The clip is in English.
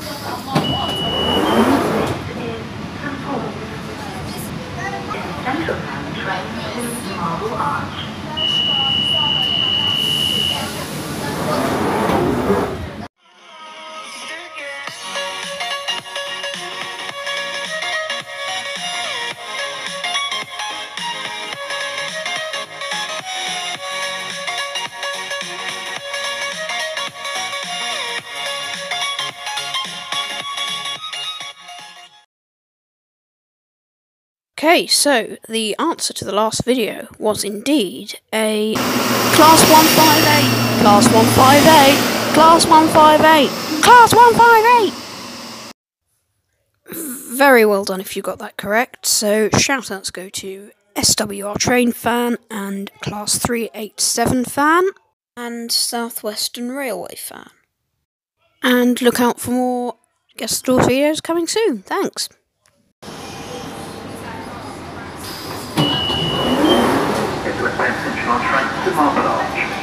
Central train to Marble Arch. Okay, so the answer to the last video was indeed a Class 158, Class 158, Class 158, Class 158! Very well done if you got that correct, so shout-outs go to SWR Train Fan and Class 387 Fan and Southwestern Railway Fan. And look out for more guest store videos coming soon, thanks! Central train to Marble Arch.